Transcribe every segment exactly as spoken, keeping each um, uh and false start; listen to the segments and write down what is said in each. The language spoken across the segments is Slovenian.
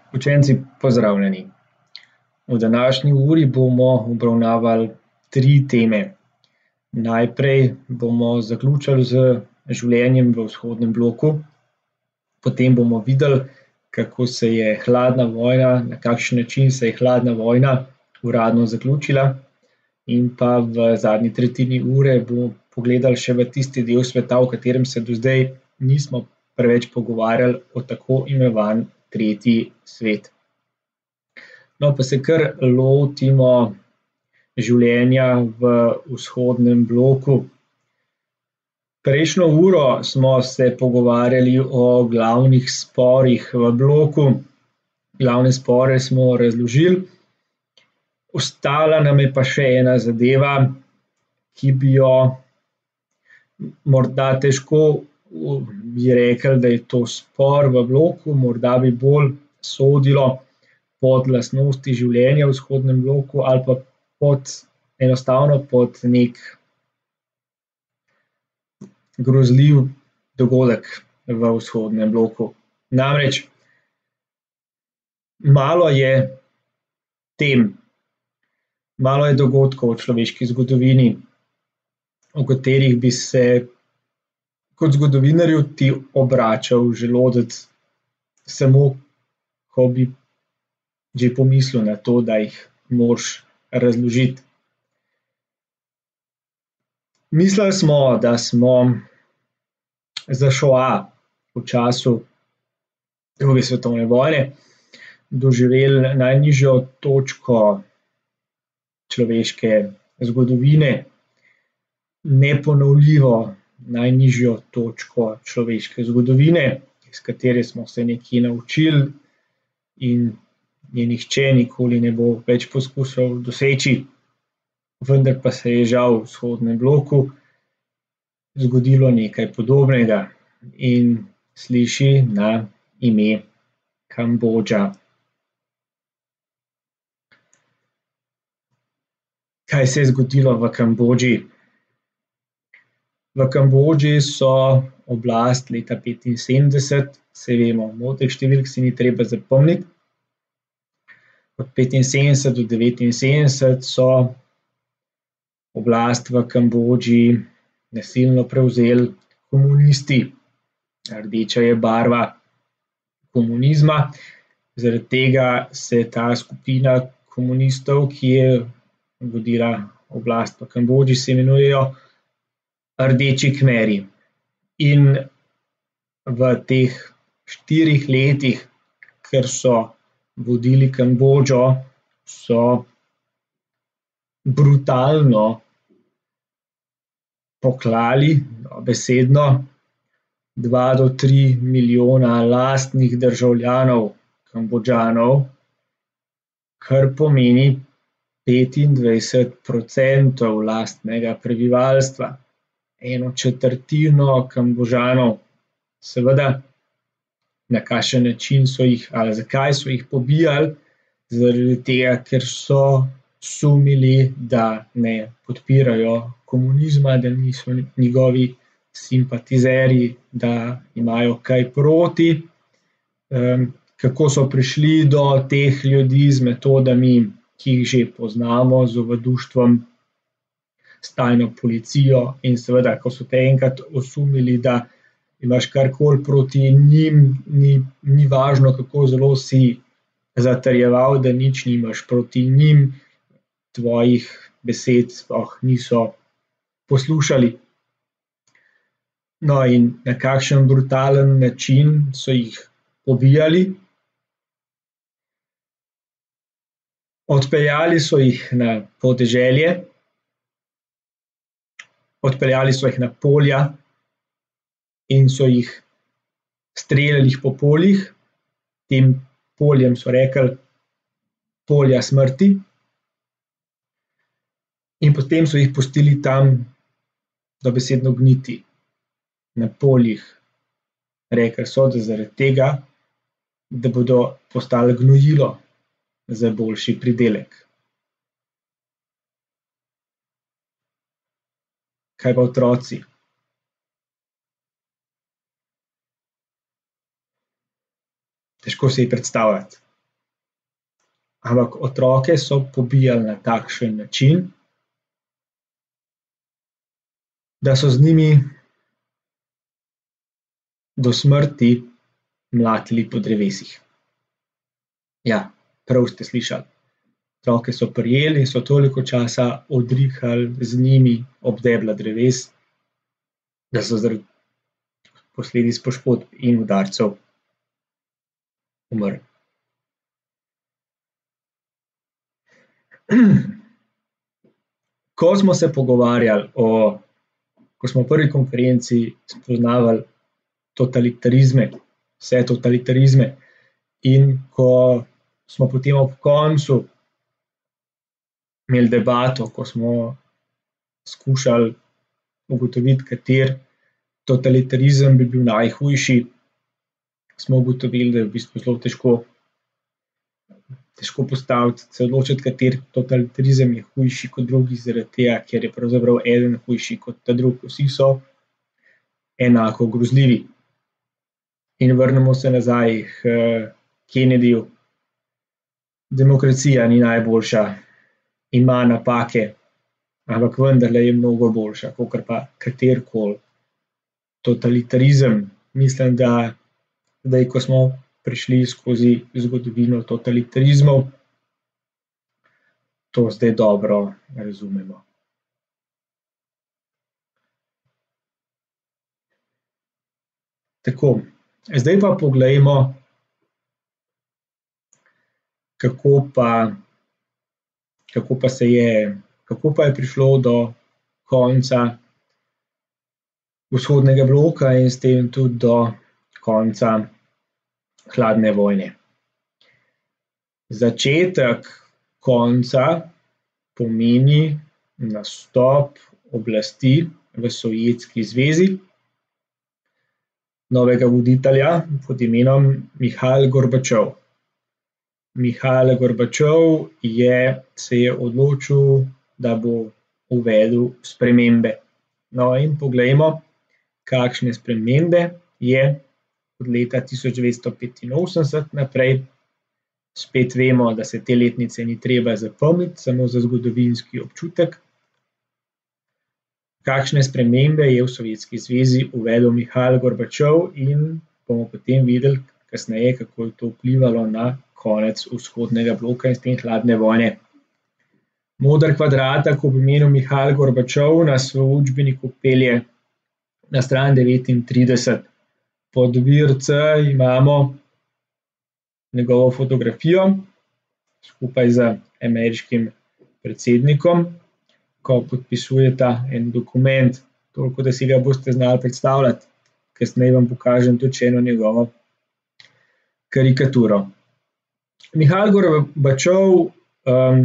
Učenci, pozdravljeni. V današnji uri bomo obravnavali tri teme. Najprej bomo zaključili z življenjem v vzhodnem bloku, potem bomo videli, kako se je hladna vojna, na kakšen način se je hladna vojna uradno zaključila, in pa v zadnji tretjini ure bomo pogledali še v tisti del sveta, o katerem se do zdaj nismo preveč pogovarjali, o tako imenovani tretji svet. No, pa se kar lotimo življenja v vzhodnem bloku. Prejšnjo uro smo se pogovarjali o glavnih sporih v bloku. Glavne spore smo razložili. Ostala nam je pa še ena zadeva, ki bi jo morda težko bi rekli, da je to spor v bloku, morda bi bolj sodilo pod lastnosti življenja v vzhodnem bloku ali pa pod, enostavno pod neki grozljiv dogodek v vzhodnem bloku. Namreč malo je tem, malo je dogodkov v človeški zgodovini, o katerih bi se kot zgodovinarju ti obračal želodec, samo ko bi že pomislil na to, da jih moraš razložiti. Mislili smo, da smo za šoa v času druge svetovne vojne doživeli najnižjo točko človeške zgodovine, neponovljivo najnižjo točko človeške zgodovine, iz katere smo se nekaj naučili in je nihče nikoli ne bo več poskušal doseči. Vendar pa se je žal v vzhodnem bloku zgodilo nekaj podobnega in sliši na ime Kambodža. Kaj se je zgodilo v Kambodži? V Kambodži so oblast leta petinsedemdeset, saj vemo, modrih številk si ni treba zapomniti, od petinsedemdeset do devetinsedemdeset so oblast v Kambodži nasilno prevzeli komunisti. Rdeča je barva komunizma, zaradi tega se ta skupina komunistov, ki je vodila oblast v Kambodži, se imenujejo Rdeči kmeri. In v teh štirih letih, ker so vodili Kambodžo, so brutalno poklali, dobesedno, dva do tri milijona lastnih državljanov Kambodžanov, kar pomeni petindvajset procentov lastnega prebivalstva. Eno četrtino Kambodžanov. Seveda, na kakšen način so jih ali zakaj so jih pobijali? Zaradi tega, ker so sumili, da ne podpirajo komunizma, da niso njegovi simpatizerji, da imajo kaj proti. Kako so prišli do teh ljudi? Z metodami, ki jih že poznamo, z ovaduštvom, s tajno policijo, in seveda, ko so te enkrat osumili, da imaš karkoli proti njim, ni, ni važno, kako zelo si zatrjeval, da nič nimaš proti njim, tvojih besed sploh niso poslušali. No, in na kakšen brutalen način so jih pobijali? Odpeljali so jih na podeželje, odpeljali so jih na polja in so jih streljali po poljih. Tem poljem so rekli polja smrti. In potem so jih pustili tam dobesedno gniti na poljih. Rekli so, da zaradi tega, da bodo postali gnojilo za boljši pridelek. Kaj pa otroci? Težko si je predstavljati. ampak otroke so pobijali na takšen način, da so z njimi do smrti mlatili po drevesih. Ja, prav ste slišali. Otroke so prijeli in so toliko časa odrihali z njimi ob debla dreves, da so zaradi posledic poškodb in udarcev umrli. Ko smo se pogovarjali o, ko smo v prvi konferenci spoznavali totalitarizme, vse totalitarizme, in ko smo potem ob koncu imeli debato, ko smo skušali ugotoviti, kateri totalitarizem bi bil najhujši, smo ugotovili, da je v bistvu zelo težko, težko postaviti, se odločiti, kateri totalitarizem je hujši kot drugi, zaradi tega, ker je pravzaprav eden hujši kot ta drugi. Vsi so enako grozljivi. In vrnemo se nazaj k Kennedyju. Demokracija ni najboljša, ima napake, ampak vendarle je mnogo boljša, kakor pa katerikoli totalitarizem. Mislim, da zdaj, ko smo prišli skozi zgodovino totalitarizmov, to zdaj dobro razumemo. Tako, zdaj pa poglejmo, kako pa, kako pa se je, kako pa je prišlo do konca vzhodnega bloka in s tem tudi do konca hladne vojne. Začetek konca pomeni nastop oblasti v Sovjetski zvezi, novega voditelja pod imenom Mihajl Gorbačov. Mihajl Gorbačov je, se je odločil, da bo uvedel spremembe. No, in poglejmo, kakšne spremembe je od leta tisoč devetsto petinosemdeset naprej. Spet vemo, da se te letnice ni treba zapomniti, samo za zgodovinski občutek. Kakšne spremembe je v Sovjetski zvezi uvedel Mihajl Gorbačov in bomo potem videli kasneje, kako je to vplivalo na konec vzhodnega bloka in s tem hladne vojne. Moder kvadratek ob imenu Mihajl Gorbačov nas v učbeniku pelje na stran devetintrideset. Pod vir C imamo njegovo fotografijo skupaj z ameriškim predsednikom, ko podpisujeta en dokument, toliko, da si ga boste znali predstavljati. Kasneje vam pokažem tudi še eno njegovo karikaturo. Mihajl Gorbačov um,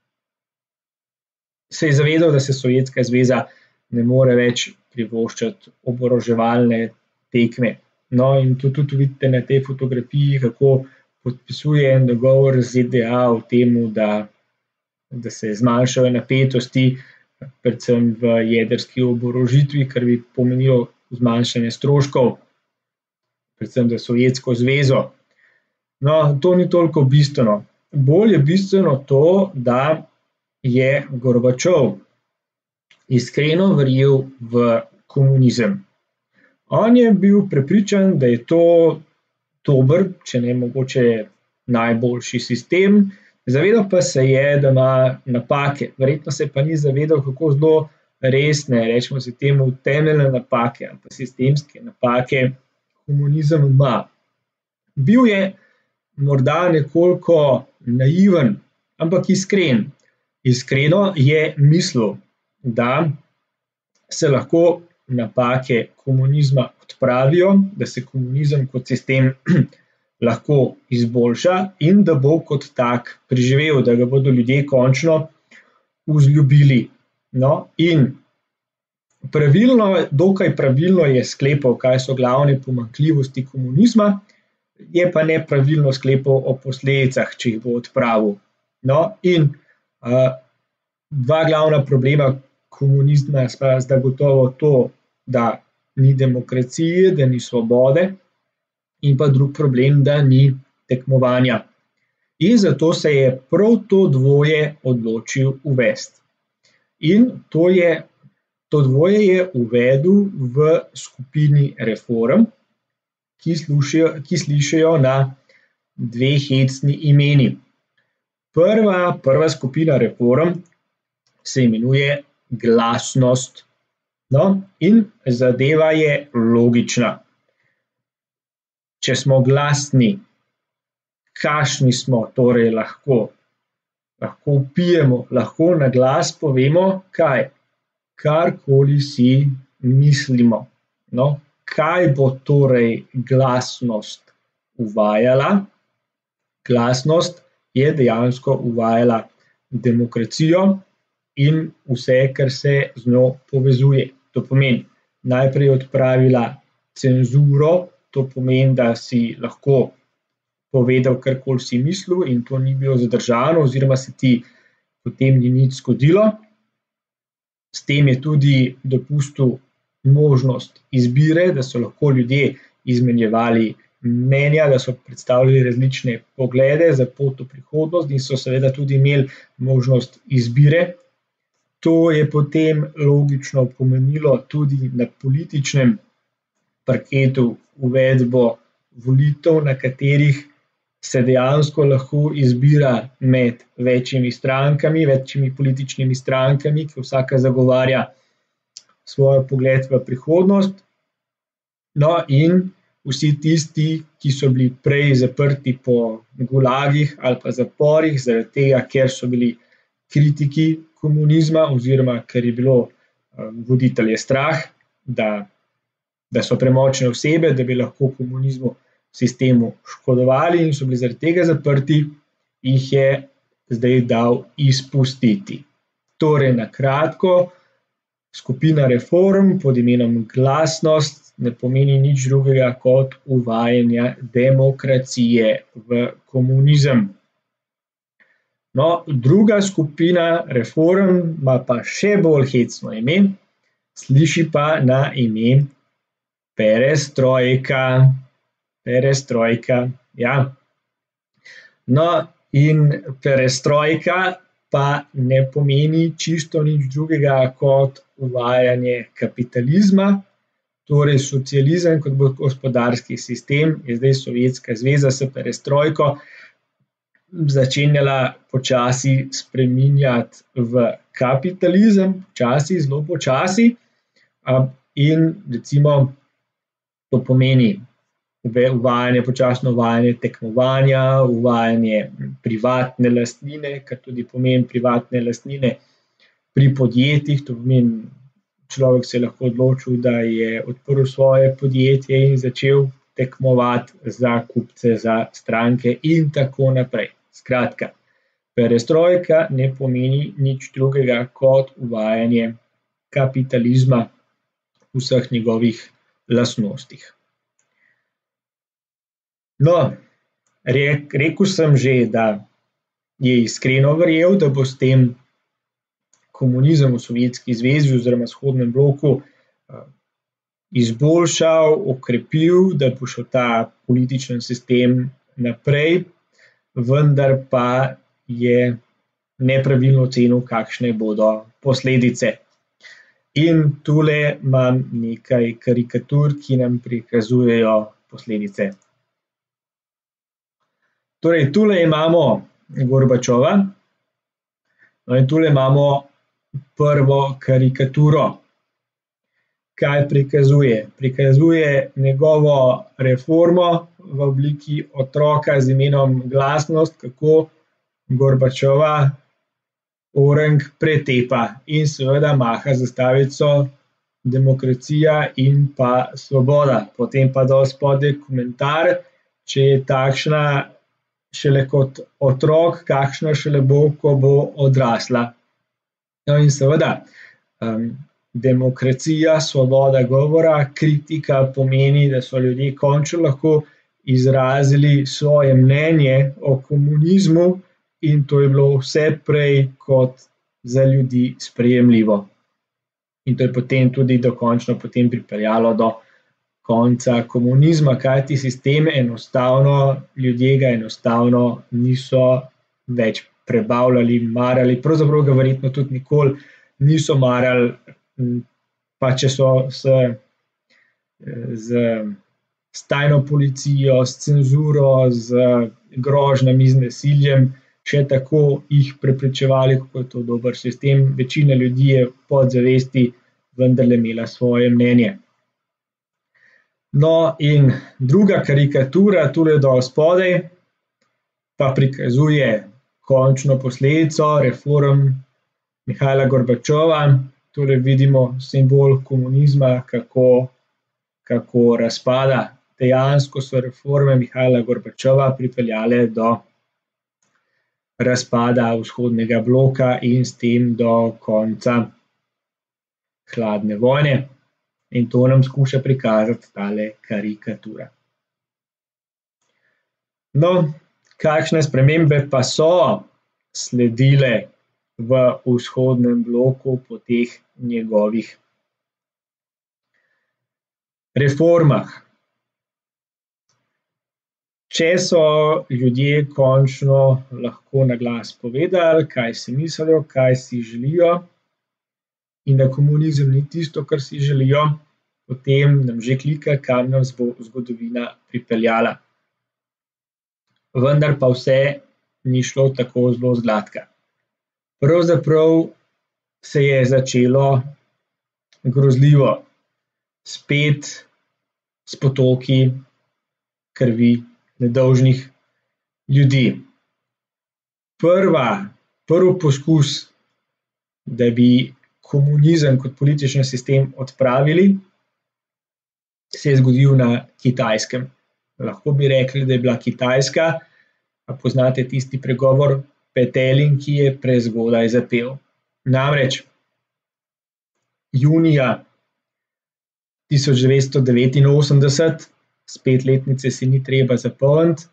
se je zavedal, da se Sovjetska zveza ne more več privoščiti oboroževalne tekme. No, in to tudi vidite na tej fotografiji, kako podpisuje en dogovor z Z D A o tem, da, da se zmanjšajo napetosti, predvsem v jedrski oborožitvi, kar bi pomenilo zmanjšanje stroškov, predvsem za Sovjetsko zvezo. No, to ni toliko bistveno. Bolj je bistveno to, da je Gorbačov iskreno verjel v komunizem. On je bil prepričan, da je to dober, če ne mogoče najboljši sistem, zavedal pa se je, da ima napake. Verjetno se pa ni zavedal, kako zelo resne, rečemo se temu, temeljne napake ali pa sistemske napake komunizem ima. Bil je morda nekoliko naiven, ampak iskren. Iskreno je mislil, da se lahko napake komunizma odpravijo, da se komunizem kot sistem lahko izboljša in da bo kot tak preživel, da ga bodo ljudje končno vzljubili. No, in pravilno, dokaj pravilno je sklepal, kaj so glavne pomanjkljivosti komunizma, je pa nepravilno sklepal o posledicah, če jih bo odpravil. No, in uh, dva glavna problema komunizma sta zagotovo to, da ni demokracije, da ni svobode, in pa drug problem, da ni tekmovanja. In zato se je prav to dvoje odločil uvesti. In to, je, to dvoje je uvedel v skupini Reform, ki slušijo, ki slišijo na dve hecni imeni. Prva, prva skupina Reform se imenuje Glasnost. No, in zadeva je logična. Če smo glasni, kakšni smo torej lahko? Lahko vpijemo, lahko na glas povemo kaj? Karkoli si mislimo. No, kaj bo torej glasnost uvajala? Glasnost je dejansko uvajala demokracijo in vse, kar se z njo povezuje. To pomeni, najprej odpravila cenzuro, to pomeni, da si lahko povedal, karkoli si mislil in to ni bilo zadržano oziroma se ti potem ni nič zgodilo. S tem je tudi dopustil možnost izbire, da so lahko ljudje izmenjevali mnenja, da so predstavljali različne poglede za pot v prihodnost in so seveda tudi imeli možnost izbire. To je potem logično pomenilo tudi na političnem parketu uvedbo volitev, na katerih se dejansko lahko izbira med večjimi strankami, večjimi političnimi strankami, ki vsaka zagovarja svoj pogled v prihodnost. No, in vsi tisti, ki so bili prej zaprti po gulagih ali pa zaporih, zaradi tega, ker so bili kritiki komunizma oziroma ker je bilo voditelje strah, da, da so premočne osebe, da bi lahko komunizmu sistemu škodovali in so bili zaradi tega zaprti, jih je zdaj dal izpustiti. Torej, na kratko, skupina Reform pod imenom Glasnost ne pomeni nič drugega kot uvajanje demokracije v komunizem. No, druga skupina Reform ima pa še bolj hecno ime, sliši pa na ime Perestrojka. Perestrojka, ja. No, in perestrojka pa ne pomeni čisto nič drugega kot uvajanje kapitalizma, torej socializem kot gospodarski sistem je zdaj Sovjetska zveza s perestrojko začenjala počasi spreminjati v kapitalizem, počasi, zelo počasi, in recimo to pomeni uvajanje, počasno uvajanje tekmovanja, uvajanje privatne lastnine, kar tudi pomeni privatne lastnine pri podjetjih, to pomeni, človek se je lahko odločil, da je odprl svoje podjetje in začel tekmovati za kupce, za stranke in tako naprej. Skratka, perestrojka ne pomeni nič drugega kot uvajanje kapitalizma v vseh njegovih lastnostih. No, rekel sem že, da je iskreno verjel, da bo s tem komunizem v Sovjetski zvezi oziroma vzhodnem bloku izboljšal, okrepil, da bo šel ta politični sistem naprej, vendar pa je nepravilno ocenil, kakšne bodo posledice. In tule imam nekaj karikatur, ki nam prikazujejo posledice. Torej, tule imamo Gorbačova, no in tule imamo prvo karikaturo. Kaj prikazuje? Prikazuje njegovo reformo v obliki otroka z imenom Glasnost, kako Gorbačova orang pretepa in seveda maha zastavico demokracija in pa svoboda. Potem pa dol spodaj komentar, če je takšna šele kot otrok, kakšna šele bo, ko bo odrasla. No in seveda, um, demokracija, svoboda govora, kritika pomeni, da so ljudje končno lahko izrazili svoje mnenje o komunizmu in to je bilo vse prej kot za ljudi sprejemljivo. In to je potem tudi dokončno potem pripeljalo do konca komunizma, kajti sistem enostavno, ljudje ga enostavno niso več prebavljali, marali, pravzaprav ga verjetno tudi nikoli niso marali, pa če so se z, s tajno policijo, s cenzuro, z grožnjami, z nasiljem, še tako jih prepričevali, kako je to dober sistem. Večina ljudi je v podzavesti vendarle imela svoje mnenje. No, in druga karikatura, tule dol spodaj, pa prikazuje končno posledico reform Mihajla Gorbačova. Tule vidimo simbol komunizma, kako, kako razpada. Dejansko so reforme Mihajla Gorbačova pripeljale do razpada vzhodnega bloka in s tem do konca hladne vojne. In to nam skuša prikazati tale karikatura. No, kakšne spremembe pa so sledile v vzhodnem bloku po teh njegovih reformah? Če so ljudje končno lahko na glas povedali, kaj si mislijo, kaj si želijo, in da komunizem ni tisto, kar si želijo, potem nam že klika, kam nas bo zgodovina pripeljala. Vendar pa vse ni šlo tako zelo zgladka. Pravzaprav se je začelo grozljivo, spet s potoki krvi nedolžnih ljudi. Prva, prvi poskus, da bi komunizem kot politični sistem odpravili, se je zgodil na Kitajskem. Lahko bi rekli, da je bila Kitajska, a poznate tisti pregovor, petelin, ki je prezgodaj zapel. Namreč junija tisoč devetsto devetinosemdeset, spet letnice si ni treba zapomniti,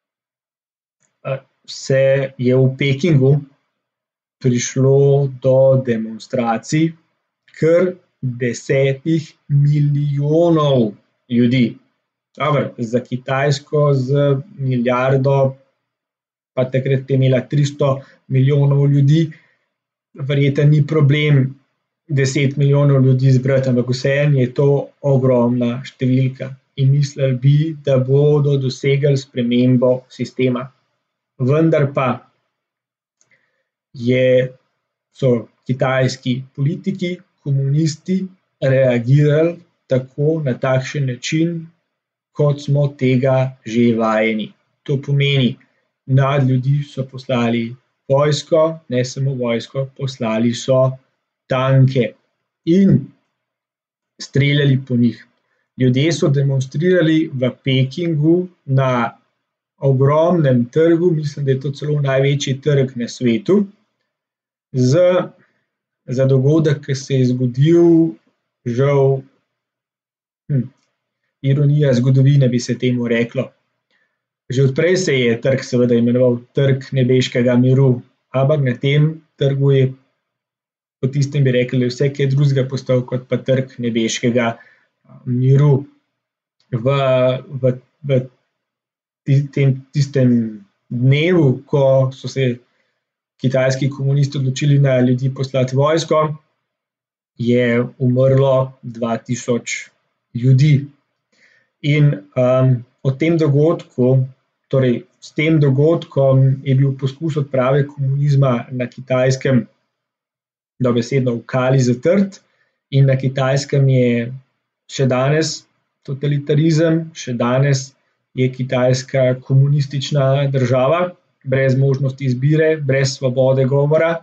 se je v Pekingu prišlo do demonstracij kar desetih milijonov ljudi. Dobro, za Kitajsko z milijardo, pa takrat je imela tristo milijonov ljudi, verjetno ni problem deset milijonov ljudi zbrati, ampak vseeno je to ogromna številka. In mislili bi, da bodo dosegli spremembo sistema. Vendar pa je, so kitajski politiki, komunisti reagirali tako na takšen način, kot smo tega že vajeni. To pomeni, nad ljudi so poslali vojsko, ne samo vojsko, poslali so tanke in streljali po njih. Ljudje so demonstrirali v Pekingu na ogromnem trgu, mislim, da je to celo največji trg na svetu, z, za dogodek, ki se je zgodil, žal, hm, ironija zgodovine bi se temu reklo. Že odprej se je trg seveda imenoval Trg nebeškega miru, ampak na tem trgu je po tistem bi rekli vse kaj drugega postal kot pa Trg nebeškega miru. V, v, v tem, tistem dnevu, ko so se kitajski komunisti odločili na ljudi poslati vojsko, je umrlo dva tisoč ljudi. In um, o tem dogodku, torej s tem dogodkom je bil poskus odprave komunizma na Kitajskem dobesedno v kali zatrt in na Kitajskem je še danes totalitarizem, še danes je Kitajska komunistična država, brez možnosti izbire, brez svobode govora.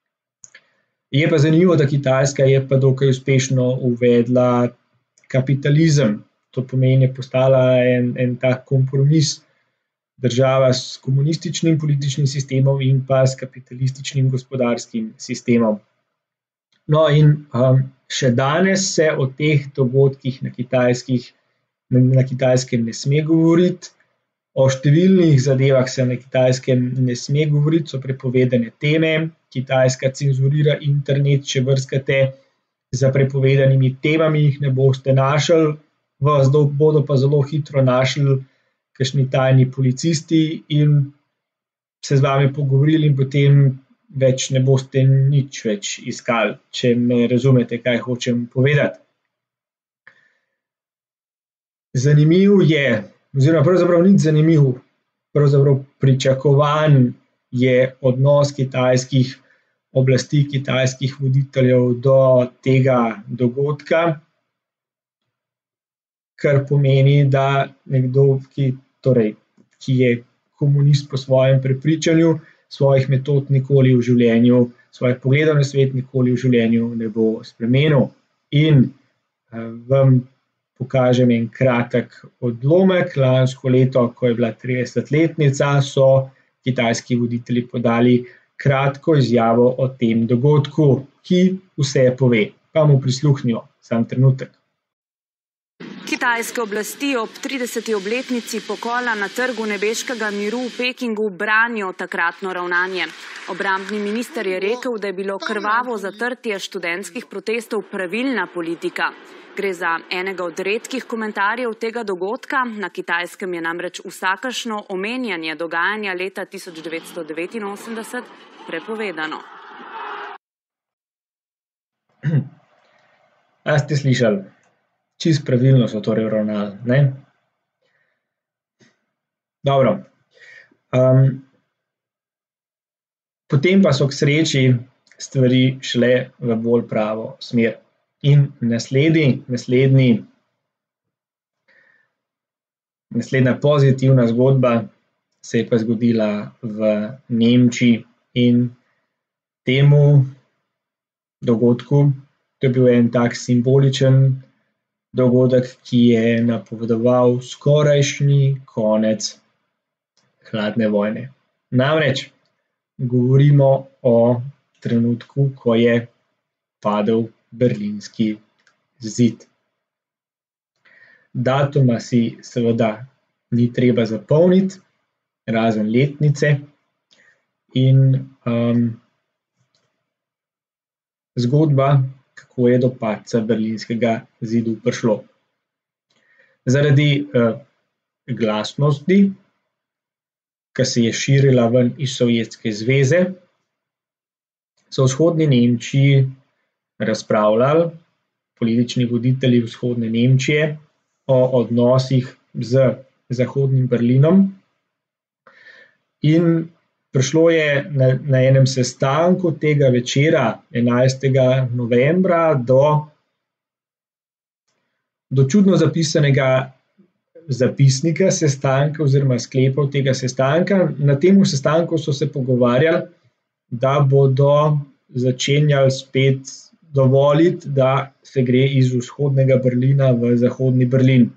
Je pa zanimivo, da Kitajska je pa dokaj uspešno uvedla kapitalizem. To pomeni, je postala en, en tak kompromis država s komunističnim političnim sistemom in pa s kapitalističnim gospodarskim sistemom. No in um, še danes se o teh dogodkih na, na Kitajskem ne sme govoriti, o številnih zadevah se na Kitajskem ne sme govoriti, so prepovedane teme, Kitajska cenzurira internet, če brskate za prepovedanimi temami, jih ne boste našli, vas bodo pa zelo hitro našli kakšni tajni policisti in se z vami pogovorili in potem več ne boste nič več iskali, če me razumete, kaj hočem povedati. Zanimiv je, oziroma pravzaprav nič zanimiv, pravzaprav pričakovan je odnos kitajskih oblasti, kitajskih voditeljev do tega dogodka, kar pomeni, da nekdo, ki, torej, ki je komunist po svojem prepričanju, svojih metod nikoli v življenju, svojih pogledov na svet nikoli v življenju ne bo spremenil. In vam pokažem en kratek odlomek. Lansko leto, ko je bila tridesetletnica, so kitajski voditelji podali kratko izjavo o tem dogodku, ki vse pove. Pa mu prisluhnimo, sam trenutek. Kitajske oblasti ob trideseti obletnici pokola na Trgu nebeškega miru v Pekingu branijo takratno ravnanje. Obrambni minister je rekel, da je bilo krvavo zatrtje študentskih protestov pravilna politika. Gre za enega od redkih komentarjev tega dogodka. Na Kitajskem je namreč vsakršno omenjanje dogajanja leta tisoč devetsto devetinosemdeset prepovedano. A ste slišali? Čisto pravilno so torej ravnali, ne? Dobro. Um, potem pa so k sreči stvari šle v bolj pravo smer. In naslednji, naslednji, naslednja pozitivna zgodba se je pa zgodila v Nemčiji in temu dogodku, to je bil en tak simboličen dogodek, ki je napovedoval skorajšnji konec hladne vojne. Namreč govorimo o trenutku, ko je padel berlinski zid. Datuma si seveda ni treba zapomniti, razen letnice, in um, zgodba, kako je do padca berlinskega zidu prišlo. Zaradi uh, glasnosti, ki se je širila ven iz Sovjetske zveze, so v vzhodni Nemčiji razpravljali politični voditelji vzhodne Nemčije o odnosih z zahodnim Berlinom in prišlo je na, na enem sestanku tega večera, enajstega novembra, do, do čudno zapisanega zapisnika sestanka oziroma sklepov tega sestanka. Na tem sestanku so se pogovarjali, da bodo začenjali spet dovoliti, da se gre iz vzhodnega Berlina v zahodni Berlin.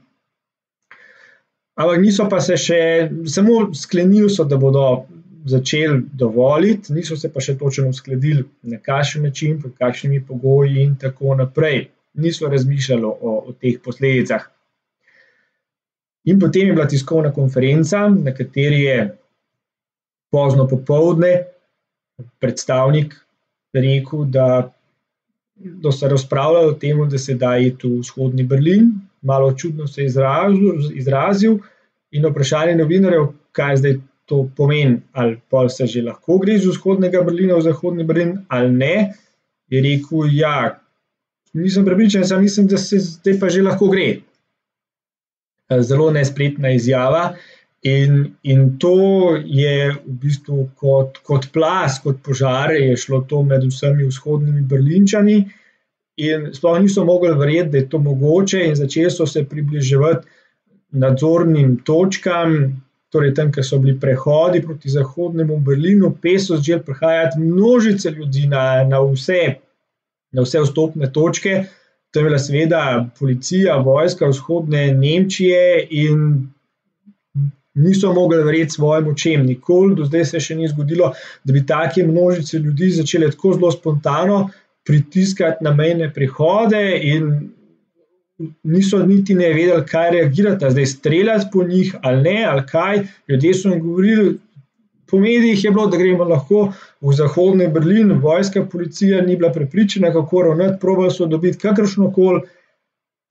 Ampak niso pa se še, samo sklenili so, da bodo začeli dovoliti, niso se pa še točno uskladili, na kakšen način, pod kakšnimi pogoji in tako naprej. Niso razmišljali o, o teh posledicah. In potem je bila tiskovna konferenca, na kateri je pozno popoldne predstavnik rekel, da, da se razpravljajo o tem, da se da iti v vzhodni Berlin. Malo čudno se je izrazil, izrazil in vprašanje novinarjev, kaj zdaj to pomeni, ali pol se že lahko gre iz vzhodnega Berlina v zahodni Berlin ali ne, je rekel, ja, nisem prepričan, sam mislim, da se zdaj pa že lahko gre. Zelo nespretna izjava in, in to je v bistvu kot, kot plas, kot požar je šlo to med vsemi vzhodnimi Berlinčani in sploh niso mogli verjeti, da je to mogoče in začeli so se približevati nadzornim točkam, torej tam, kjer so bili prehodi proti zahodnemu Berlinu, pes so začeli prihajati množice ljudi na, na, vse, na vse vstopne točke. To je bila seveda policija, vojska vzhodne Nemčije in niso mogli verjeti svojim očem. Nikoli do zdaj se še ni zgodilo, da bi take množice ljudi začele tako zelo spontano pritiskati na mejne prehode in niso niti ne vedeli, kaj reagirati, zdaj streljati po njih ali ne, ali kaj. Ljudje so jim govorili, po medijih je bilo, da gremo lahko v zahodni Berlin, vojska, policija ni bila prepričana, kako ravnati, probali so dobiti kakršnokoli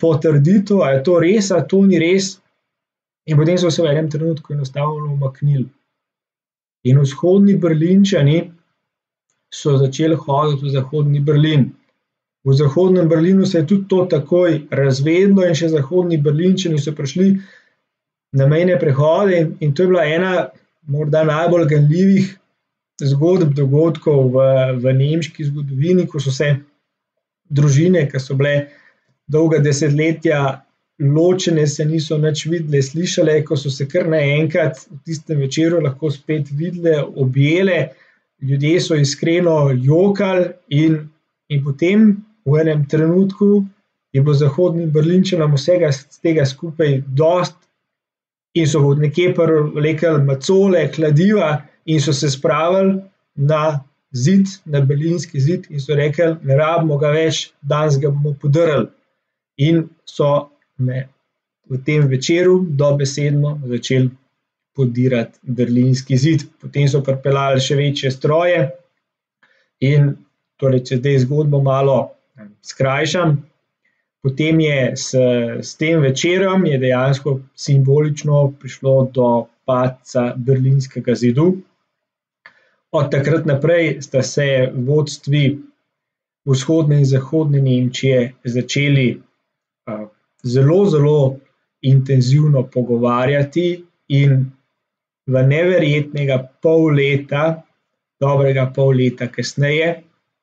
potrditev, a je to res, a to ni res. In potem so se v enem trenutku enostavno umaknili. In vzhodni Berlinčani so začeli hoditi v zahodni Berlin. V zahodnem Berlinu se je tudi to takoj razvedlo in še zahodni Berlinčani so prišli na mejne prehode in, in to je bila ena morda najbolj ganljivih zgodb, dogodkov v, v nemški zgodovini, ko so se družine, ki so bile dolga desetletja ločene, se niso nič videle, slišale, ko so se kar naenkrat v tistem večeru lahko spet videle, objele, ljudje so iskreno jokali in, in potem v enem trenutku je bilo zahodnim Berlinčanom vsega tega skupaj dost in so nekje privlekli macole, kladiva in so se spravili na zid, na berlinski zid in so rekli, ne rabimo ga več, danes ga bomo podrli. In so ne, v tem večeru dobesedno začeli podirati berlinski zid. Potem so pripeljali še večje stroje in torej, če zdaj zgodbo malo skrajšam, potem je s, s tem večerom je dejansko simbolično prišlo do padca berlinskega zidu. Od takrat naprej sta se vodstvi vzhodne in zahodne Nemčije začeli uh, zelo, zelo intenzivno pogovarjati in v neverjetnega pol leta, dobrega pol leta kasneje,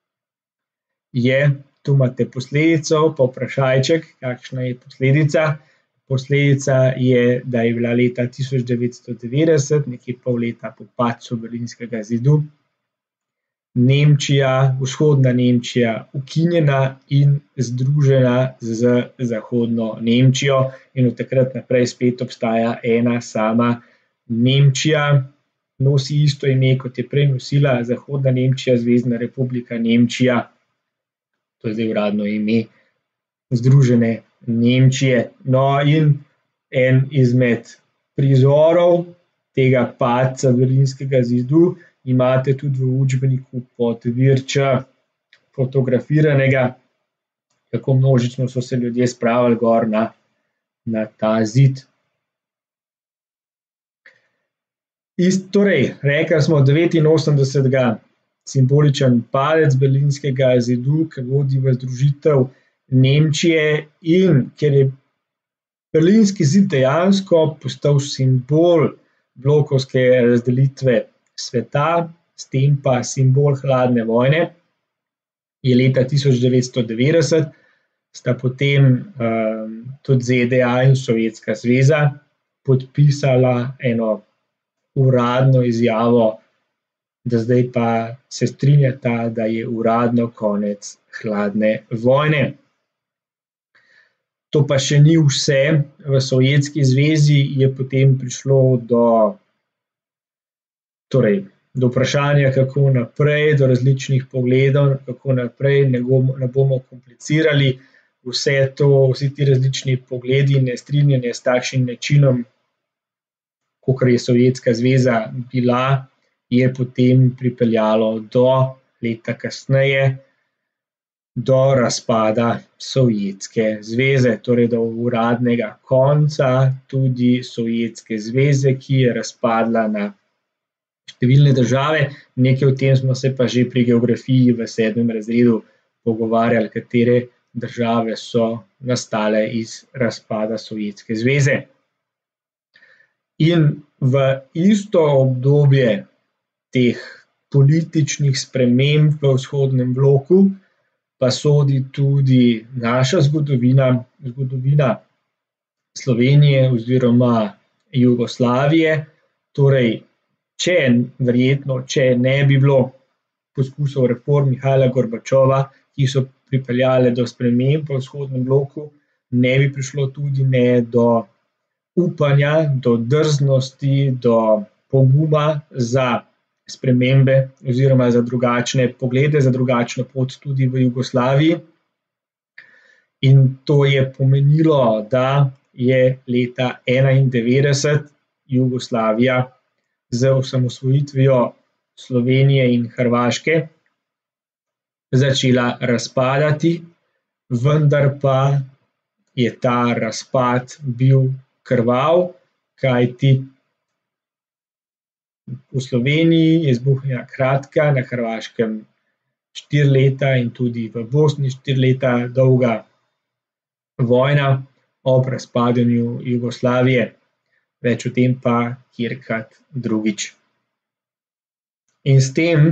je, tu imate posledico, pa vprašajček, kakšna je posledica. Posledica je, da je bila leta tisoč devetsto devetdeset, nekje pol leta po padcu berlinskega zidu, Nemčija, vzhodna Nemčija ukinjena in združena z zahodno Nemčijo in od takrat naprej spet obstaja ena sama Nemčija, nosi isto ime, kot je prej nosila zahodna Nemčija, Zvezna republika Nemčija, to je zdaj uradno ime Združene Nemčije. No in en izmed prizorov tega padca berlinskega zidu imate tudi v učbeniku pod Virča fotografiranega, kako množično so se ljudje spravili gor na, na ta zid. Ist, torej, rekli smo devetinosemdesetega simboličen padec berlinskega zidu, ki vodi v združitev Nemčije in ker je berlinski zid dejansko postal simbol blokovske razdelitve sveta, s tem pa simbol hladne vojne, je leta tisoč devetsto devetdeset sta potem um, tudi Z D A in Sovjetska zveza podpisala eno uradno izjavo, da zdaj pa se strinjata, da je uradno konec hladne vojne. To pa še ni vse. V Sovjetski zvezi je potem prišlo do, torej, do vprašanja, kako naprej, do različnih pogledov, kako naprej, ne bomo, ne bomo komplicirali. Vse to, vsi ti različni pogledi, nestrinjanje s takšnim načinom, kakor je Sovjetska zveza bila, je potem pripeljalo do leta kasneje, do razpada Sovjetske zveze, torej do uradnega konca tudi Sovjetske zveze, ki je razpadla na številne države. Nekaj o tem smo se pa že pri geografiji v sedmem razredu pogovarjali, katere države so nastale iz razpada Sovjetske zveze. In v isto obdobje teh političnih sprememb v vzhodnem bloku pa sodi tudi naša zgodovina, zgodovina Slovenije oziroma Jugoslavije. Torej, če verjetno, če ne bi bilo poskusov reform Mihajla Gorbačova, ki so pripeljale do sprememb v vzhodnem bloku, ne bi prišlo tudi ne do upanja, do drznosti, do poguma za spremembe oziroma za drugačne poglede, za drugačno pot tudi v Jugoslaviji. In to je pomenilo, da je leta enaindevetdeset Jugoslavija z osamosvojitvijo Slovenije in Hrvaške začela razpadati, vendar pa je ta razpad bil krvav, kajti v Sloveniji je izbruhnila kratka, na Hrvaškem štiri leta in tudi v Bosni štiri leta dolga vojna ob razpadanju Jugoslavije. Več o tem pa kjerkrat drugič. In s tem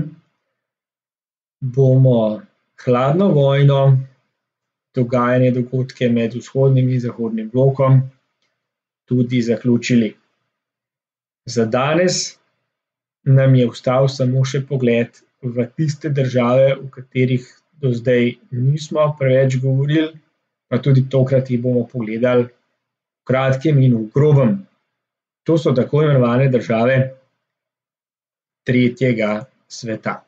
bomo hladno vojno, dogajanje dogodke med vzhodnim in zahodnim blokom tudi zaključili. Za danes nam je ostal samo še pogled v tiste države, o katerih do zdaj nismo preveč govorili, pa tudi tokrat jih bomo pogledali v kratkem in v grobem. To so tako imenovane države tretjega sveta.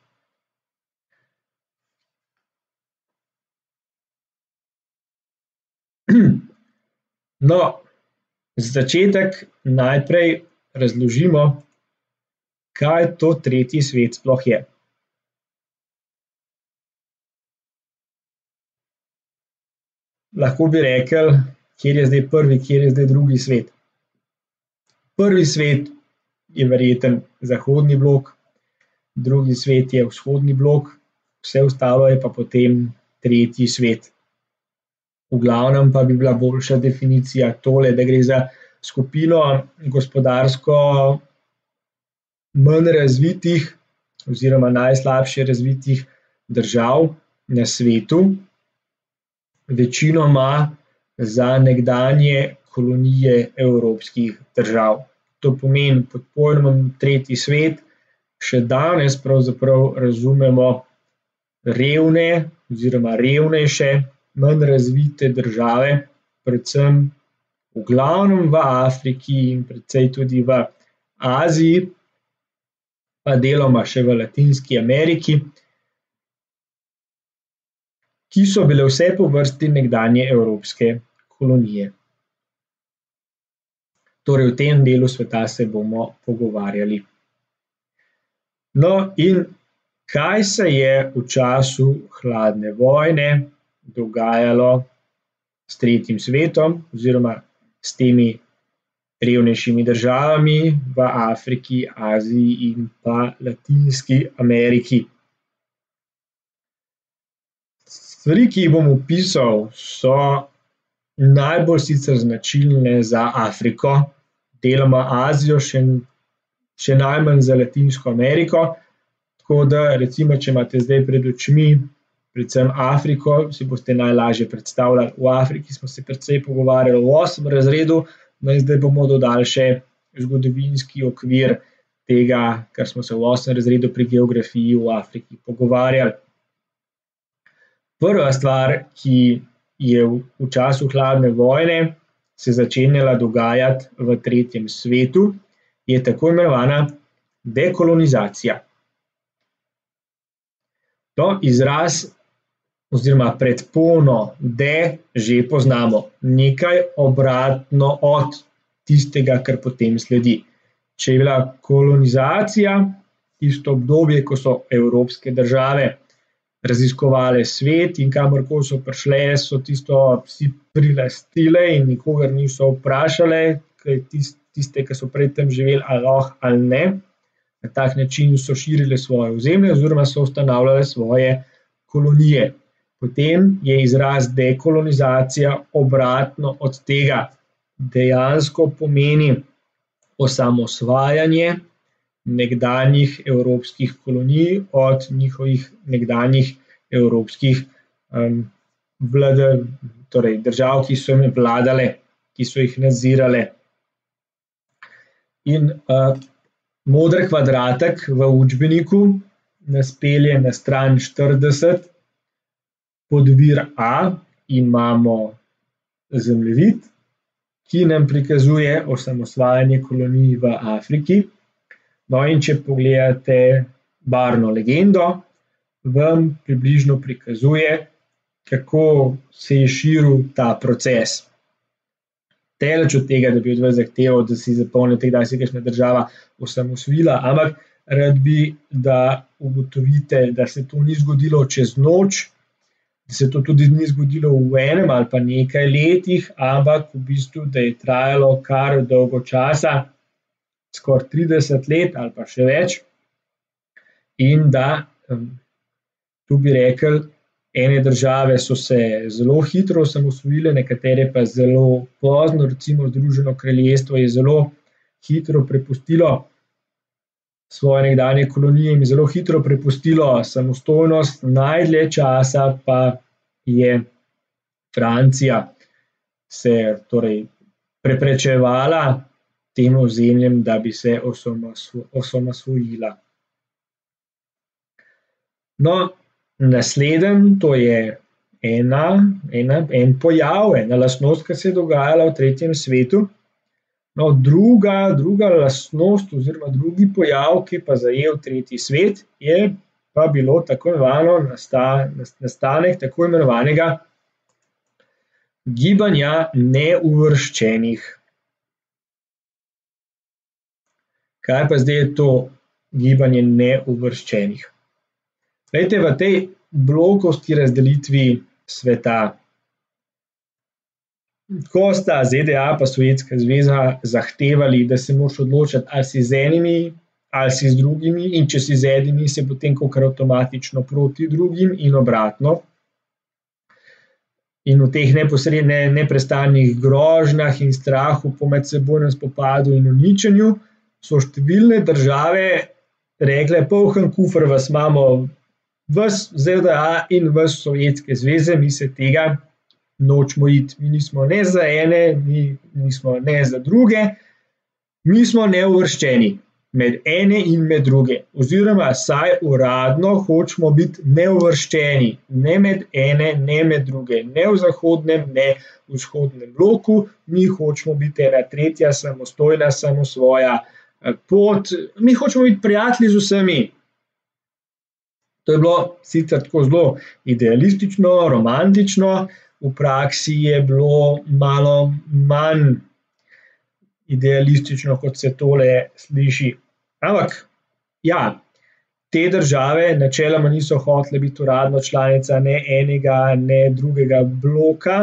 No, za začetek najprej razložimo, kaj to tretji svet sploh je. Lahko bi rekli, kjer je zdaj prvi, kjer je zdaj drugi svet. Prvi svet je verjetno zahodni blok, drugi svet je vzhodni blok, vse ostalo je pa potem tretji svet. V glavnem pa bi bila boljša definicija tole, da gre za skupino gospodarsko manj razvitih oziroma najslabše razvitih držav na svetu, večinoma za nekdanje kolonije evropskih držav. To pomeni pod pojmom tretji svet, še danes pravzaprav razumemo revne oziroma revnejše, manj razvite države, predvsem v glavnem v Afriki in precej tudi v Aziji, pa deloma še v Latinski Ameriki, ki so bile vse po vrsti nekdanje evropske kolonije. Torej v tem delu sveta se bomo pogovarjali. No, in kaj se je v času hladne vojne dogajalo s tretjim svetom oziroma s temi revnejšimi državami v Afriki, Aziji in pa Latinski Ameriki? Stvari, ki jih bom opisal, so najbolj sicer značilne za Afriko, deloma Azijo, še, še najmanj za Latinsko Ameriko, tako da recimo, če imate zdaj pred očmi predvsem Afriko, si boste najlažje predstavljali. V Afriki smo se precej pogovarjali v osmem razredu, no in zdaj bomo dodali še zgodovinski okvir tega, kar smo se v osmem razredu pri geografiji v Afriki pogovarjali. Prva stvar, ki je v času hladne vojne se začenjala dogajati v tretjem svetu, je tako imenovana dekolonizacija. To izraz oziroma predpono de že poznamo, nekaj obratno od tistega, kar potem sledi. Če je bila kolonizacija tisto obdobje, ko so evropske države raziskovale svet in kamorkoli so prišle, so tisto si prilastile in nikogar niso vprašale, tiste, ki so pred tem živeli ali lahko ali ne. Na tak način so širile svoje ozemlje oziroma so ustanavljale svoje kolonije. Potem je izraz dekolonizacija obratno od tega, dejansko pomeni osamosvajanje nekdanjih evropskih kolonij od njihovih nekdanjih evropskih um, vlada, torej držav, ki so jim vladale, ki so jih nadzirale. In uh, modri kvadratek v učbeniku nas pelje na stran štirideset, pod vir A imamo zemljevid, ki nam prikazuje osamosvajanje kolonij v Afriki. No, in če pogledate barvno legendo, vam približno prikazuje, kako se je širil ta proces. Daleč od tega, da bi od vas zahteval, da si zapomnite, kdaj se je kakšna država osamosvojila, ampak rad bi, da ugotovite, da se to ni zgodilo čez noč, da se to tudi ni zgodilo v enem ali pa nekaj letih, ampak v bistvu, da je trajalo kar dolgo časa, skoraj trideset let ali pa še več, in da, tu bi rekli, ene države so se zelo hitro osamosvojile, nekatere pa zelo pozno, recimo Združeno kraljestvo je zelo hitro prepustilo svoje nekdanje kolonije in zelo hitro prepustilo samostojnost, najdlje časa pa je Francija se torej preprečevala tem ozemljem, da bi se osamosvojila. No, naslednji, to je ena, ena, en pojav, ena lastnost, ki se je dogajala v tretjem svetu. No, druga, druga lastnost oziroma drugi pojav, ki je pa zajel tretji svet, je pa bilo tako imenovano nastanek tako imenovanega gibanja neuvrščenih. Kaj pa zdaj je to gibanje neuvrščenih? Glejte, v tej blokovski razdelitvi sveta, ko sta ZDA pa Sovjetska zveza zahtevali, da se moraš odločiti, ali si z enimi ali si z drugimi, in če si z enimi, si potem kakor avtomatično proti drugim in obratno. In v teh neposrednih, neprestanih grožnjah in strahu po medsebojnem spopadu in uničenju so številne države rekle, poln kufer vas imamo, vas ZDA in vas Sovjetske zveze, mi se tega nočemo iti. Mi nismo ne za ene, mi nismo ne za druge, mi smo neuvrščeni med ene in med druge. Oziroma, saj uradno hočemo biti neuvrščeni, ne med ene, ne med druge, ne v zahodnem, ne v vzhodnem bloku, mi hočemo biti ena tretja, samostojna, samosvoja pot, mi hočemo biti prijatelji z vsemi. To je bilo sicer tako zelo idealistično, romantično, v praksi je bilo malo manj idealistično, kot se tole sliši. Ampak, ja, te države načeloma niso hotele biti uradno članica ne enega, ne drugega bloka,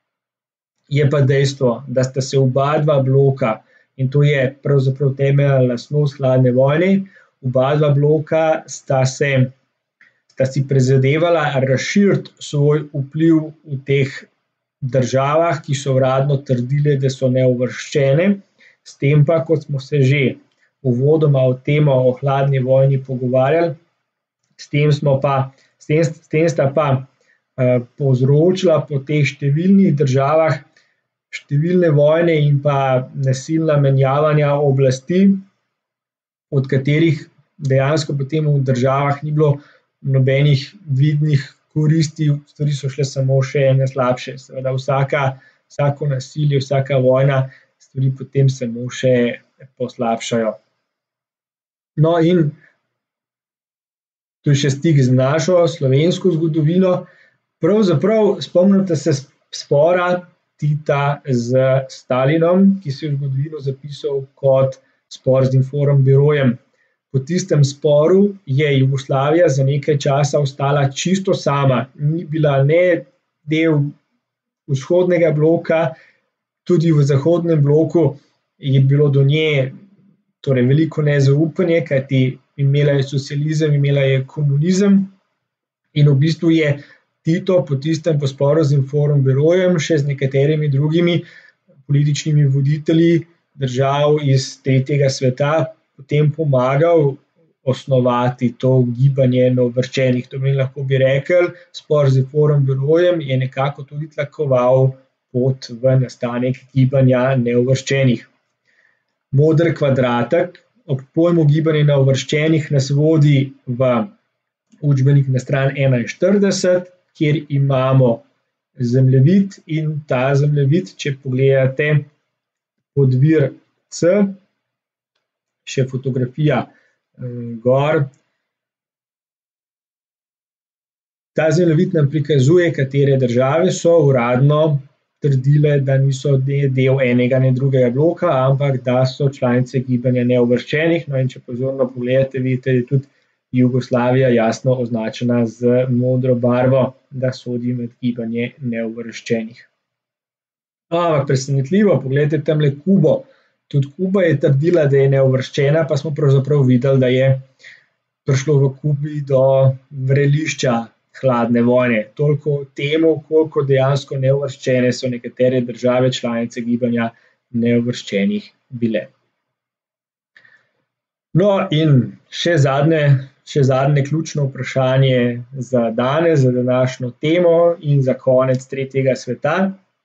je pa dejstvo, da sta se oba dva bloka, in to je pravzaprav temeljna lastnost hladne vojne, oba dva bloka sta se sta si prizadevala razširiti svoj vpliv v teh državah, ki so uradno trdile, da so neuvrščene, s tem pa, kot smo se že uvodoma o temo o hladni vojni pogovarjali, s tem smo pa, s tem, s tem sta pa uh, povzročila po teh številnih državah številne vojne in pa nasilna menjavanja oblasti, od katerih dejansko potem v državah ni bilo nobenih vidnih koristi, stvari so šle samo še ene slabše. Seveda vsaka, vsako nasilje, vsaka vojna stvari potem samo še poslabšajo. No, in tu je še stik z našo slovensko zgodovino. Pravzaprav spomnite se spora Tita z Stalinom, ki se je v zgodovino zapisal kot spor z Informbirojem. Po tistem sporu je Jugoslavija za nekaj časa ostala čisto sama. Ni bila ne del vzhodnega bloka, tudi v zahodnem bloku je bilo do nje torej veliko nezaupanje, kajti imela je socializem, imela je komunizem, in v bistvu je Tito po tistem po sporu z Informbirojem še z nekaterimi drugimi političnimi voditelji držav iz tretjega sveta potem pomagal osnovati to gibanje neuvrščenih. To bi lahko bi rekli, spor z Informbirojem je nekako tudi tlakoval pot v nastanek gibanja neuvrščenih. Moder kvadratek ob pojmu gibanja neuvrščenih nas vodi v učbenik na stran enainštirideset, kjer imamo zemljevid, in ta zemljevid, če pogledate podvir C, še fotografija gor. Ta zemljevid nam prikazuje, katere države so uradno trdile, da niso del enega ne drugega bloka, ampak da so članice gibanja neuvrščenih. No, in če pozorno pogledate, vidite, da je tudi Jugoslavija jasno označena z modro barvo, da sodi med gibanje neuvrščenih. Ampak presenetljivo, poglejte tamle Kubo. Tudi Kuba je trdila, da je neuvrščena, pa smo pravzaprav videli, da je prišlo v Kubi do vrelišča hladne vojne. Toliko o temu, koliko dejansko neuvrščene so nekatere države članice gibanja neuvrščenih bile. No, in še zadnje, še zadnje ključno vprašanje za danes, za današnjo temo in za konec tretjega sveta.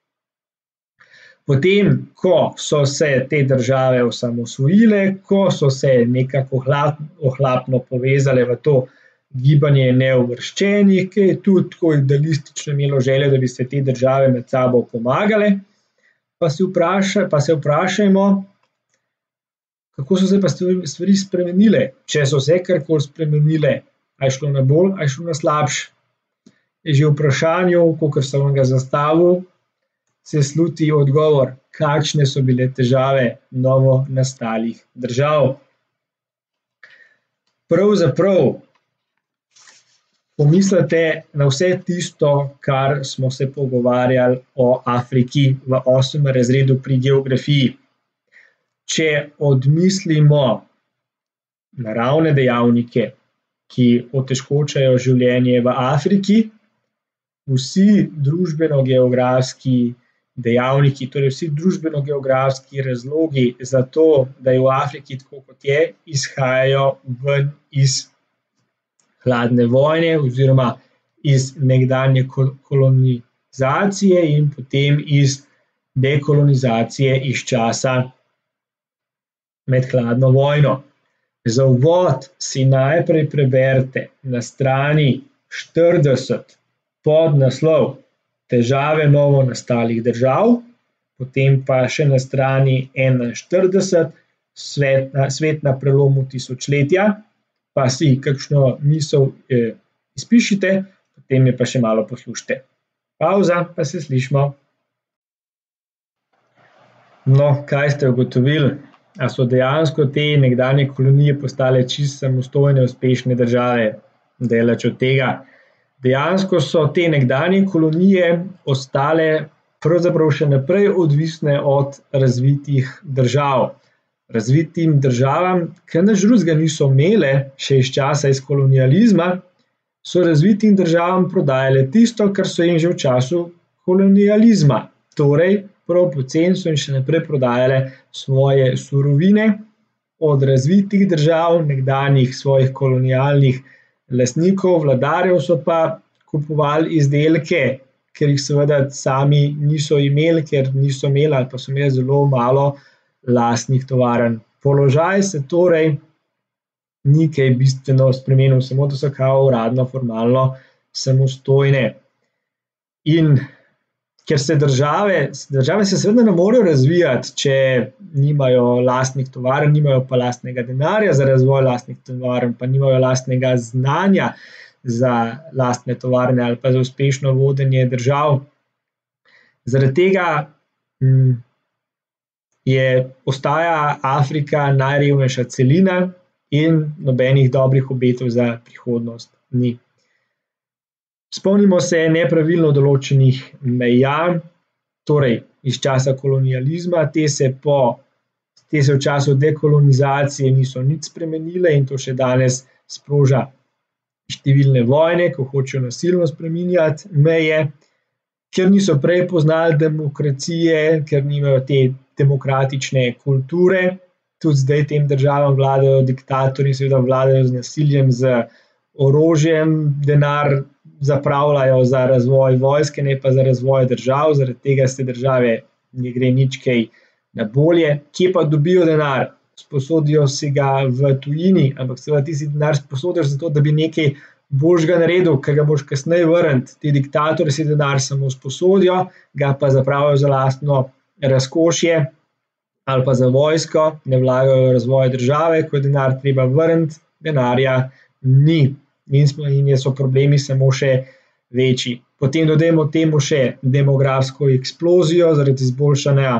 Potem, ko so se te države osamosvojile, ko so se nekako ohlapno povezale v to gibanje neuvrščenih, ki je tudi tako idealistično imelo željo, da bi se te države med sabo pomagale, pa se, vpraša, pa se vprašajmo, kako so se pa stvari spremenile. Če so se karkoli spremenile, a je šlo na bolj, a je šlo na slabše. Je že v vprašanju, kakor sem vam ga zastavil, se sluti odgovor, kakšne so bile težave novo nastalih držav. Pravzaprav pomislite na vse tisto, kar smo se pogovarjali o Afriki v osmem razredu pri geografiji. Če odmislimo naravne dejavnike, ki otežkočajo življenje v Afriki, vsi družbeno-geografski dejavniki, torej vsi družbeno-geografski razlogi za to, da je v Afriki tako, kot je, izhajajo ven iz hladne vojne oziroma iz nekdanje kolonizacije in potem iz dekolonizacije iz časa med hladno vojno. Za uvod si najprej preberite na strani štirideset podnaslov Težave novo nastalih držav, potem pa še na strani enainštirideset Svet na, svet na prelomu tisočletja, pa si kakšno misel eh, izpišite, potem je pa še malo poslušajte. Pavza, pa se slišimo. No, kaj ste ugotovili? A so dejansko te nekdanje kolonije postale čisto samostojne, uspešne države? Daleč od tega. Dejansko so te nekdanje kolonije ostale pravzaprav še naprej odvisne od razvitih držav. Razvitim državam, ki nič drugega niso imele še iz časa iz kolonializma, so razvitim državam prodajale tisto, kar so jim že v času kolonializma. Torej, prav poceni so jim še naprej prodajale svoje surovine od razvitih držav, nekdanjih svojih kolonialnih lastnikov, vladarjev so pa kupovali izdelke, ker jih seveda sami niso imeli, ker niso imeli ali pa so imeli zelo malo lastnih tovarn. Položaj se torej ni kaj bistveno spremenil, samo da so kao uradno, formalno samostojne. In ker se države, države se seveda ne morejo razvijati, če nimajo lastnih tovarn, nimajo pa lastnega denarja za razvoj lastnih tovarn, pa nimajo lastnega znanja za lastne tovarne ali pa za uspešno vodenje držav. Zaradi tega hm, je, postaja Afrika najrevnejša celina in nobenih dobrih obetov za prihodnost ni. Spomnimo se nepravilno določenih meja, torej iz časa kolonializma, te se, po, te se v času dekolonizacije niso nič spremenile in to še danes sproža številne vojne, ko hočejo nasilno spreminjati meje, ker niso prej poznali demokracije, ker nimajo te demokratične kulture. Tudi zdaj tem državam vladajo diktatorji, seveda vladajo z nasiljem, z orožjem, denar zapravljajo za razvoj vojske, ne pa za razvoj držav, zaradi tega se države ne gre nič kaj na bolje. Kje pa dobijo denar? Sposodijo si ga v tujini, ampak seveda ti si denar sposodiš zato, da bi nekaj boljšega naredil, ker ga boš kasneje vrniti. Ti diktatorji si denar samo sposodijo, ga pa zapravijo za lastno razkošje ali pa za vojsko, ne vlagajo v razvoj države, ko je denar treba vrniti, denarja ni. In, smo, in so problemi samo še večji. Potem dodajmo temu še demografsko eksplozijo zaradi izboljšanja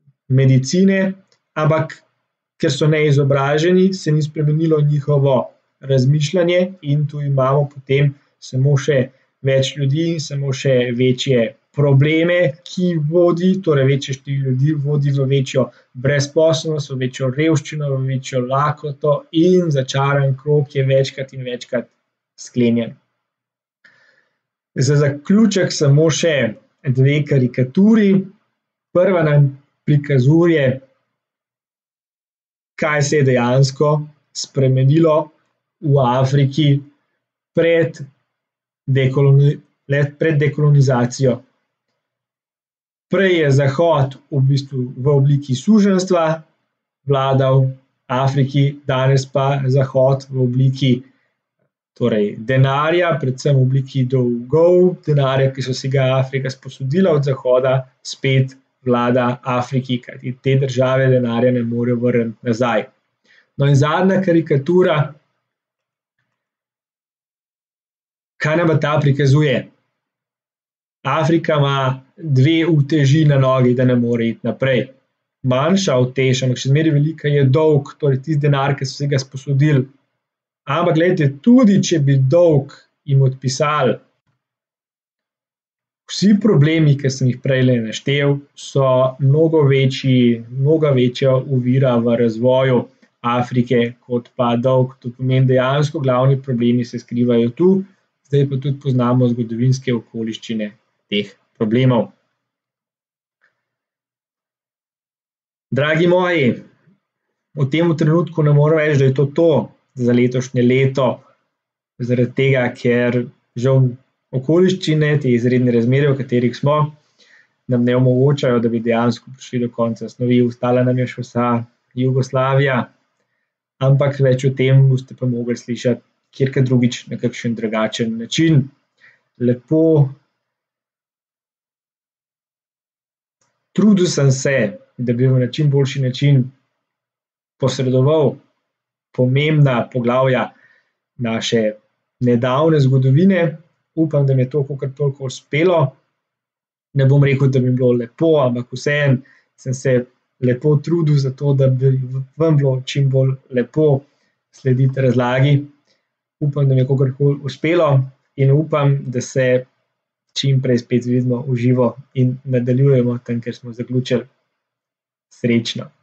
medicine, ampak ker so neizobraženi, se ni spremenilo njihovo razmišljanje in tu imamo potem samo še več ljudi in samo še večje probleme, ki vodi, torej večje število ljudi vodi v večjo brezposelnost, v večjo revščino, v večjo lakoto in začaran krog je večkrat in večkrat sklenjen. Za zaključek samo še dve karikaturi. Prva nam prikazuje, kaj se je dejansko spremenilo v Afriki pred pred dekolonizacijo. Prej je Zahod v bistvu v obliki suženjstva vladal Afriki, danes pa Zahod v obliki torej denarja, predvsem v obliki dolgov, denarja, ki so si ga Afrika sposodila od Zahoda, spet vlada Afriki, kajti te države denarja ne morejo vrniti nazaj. No in zadnja karikatura, kaj nam ta prikazuje? Afrika ima dve uteži na nogi, da ne more iti naprej. Manjša utež, ampak še zmeraj velika je dolg, torej tisti denar, ki so si ga sposodili. Ampak glejte, tudi če bi dolg jim odpisali, vsi problemi, ki sem jih prejle naštel, so mnogo večji, mnogo večja ovira v razvoju Afrike kot pa dolg. To pomeni, dejansko glavni problemi se skrivajo tu, zdaj pa tudi poznamo zgodovinske okoliščine teh problemov. Dragi moji, v tem trenutku ne morem reči, da je to to za letošnje leto, zaradi tega, ker žal okoliščine, te izredne razmere, v katerih smo, nam ne omogočajo, da bi dejansko prišli do konca snovi. Ostala nam je še vsa Jugoslavija, ampak več o tem boste pa mogli slišati kjerkrat drugič na kakšen drugačen način. Lepo trudil sem se, da bi na čim boljši način posredoval pomembna poglavja naše nedavne zgodovine. Upam, da mi je to kakor toliko uspelo. Ne bom rekel, da bi bilo lepo, ampak vseeno sem se lepo trudil za to, da bi vam bilo čim bolj lepo slediti razlagi. Upam, da mi je kakorkoli uspelo in upam, da se čim prej spet vidimo v živo in nadaljujemo tam, kjer smo zaključili. Srečno!